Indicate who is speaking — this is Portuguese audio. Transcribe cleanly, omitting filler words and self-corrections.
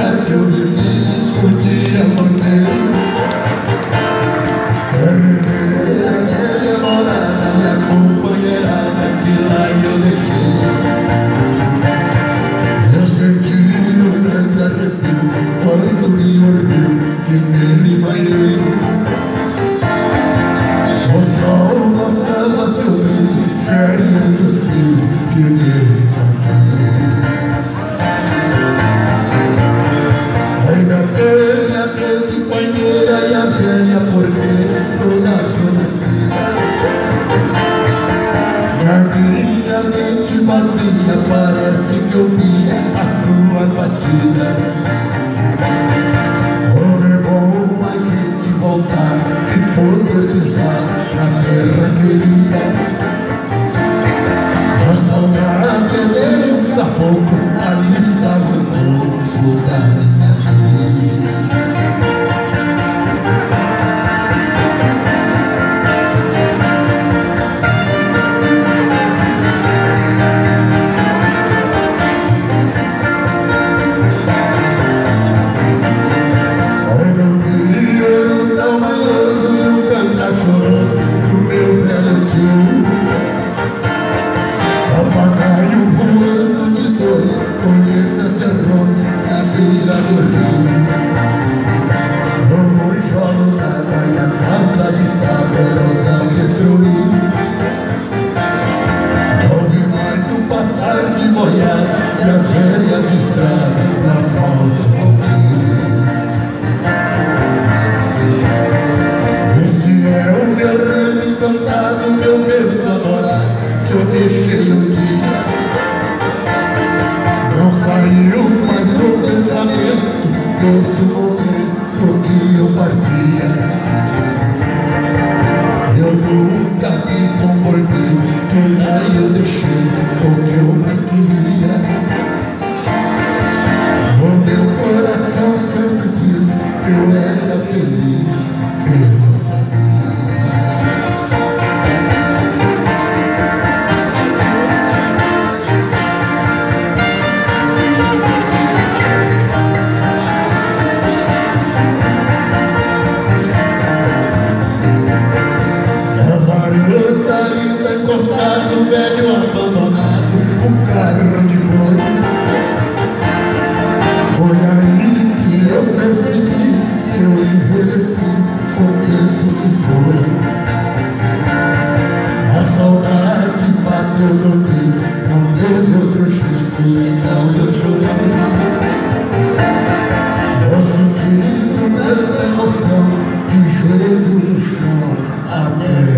Speaker 1: que eu vivi um dia morrer. Terminei aquela morada e a companheirada que lá eu deixei. Eu senti um grande arrepio quando me ouviu que nele banhei. O sol mostrava seu brilho, querendo os fios que nele fazia. Ainda tem a grande banheira e a velha porteira toda adormecida. Na minha mente vazia parece que eu via a sua batida. Como é bom a gente voltar e poder pisar na terra querida. A saudade dentro a pouco ali estava o povo da minha vida. Papagaio voando de dois, colheitas de arroz na beira do rio. No monjolo d'água e a casa de tábua erosão destruiu. Não vi mais o passar de boiada e as velhas estradas no asfalto pouquinho. Este é o meu ramo encantado, meu berço adorado, que eu deixei um dia. Não saiu mais no pensamento desde o momento que eu partia. Eu nunca me conformei, que lá eu deixei o que eu mais queria. O meu coração sempre diz que eu era feliz, eu não sabia. Ainda encostado, velho abandonado, um carro de boi. Foi aí que eu percebi que eu envelheci, o tempo se foi. A saudade bateu no peito, não teve outro jeito, então eu chorei. Eu senti tanta emoção, de joelho no chão, até